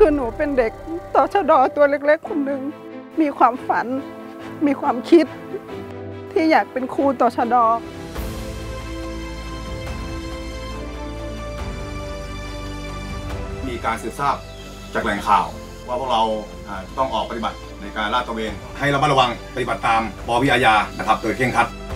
คือหนูเป็นเด็กตชด.ตัวเล็กๆคนหนึ่งมีความฝันมีความคิดที่อยากเป็นครูตชด. มีการสืบทราบจากแหล่งข่าวว่าพวกเราต้องออกปฏิบัติในการลาดตระเวนให้ระมัดระวังปฏิบัติตามปวิอาญานะครับโดยเคร่งครัด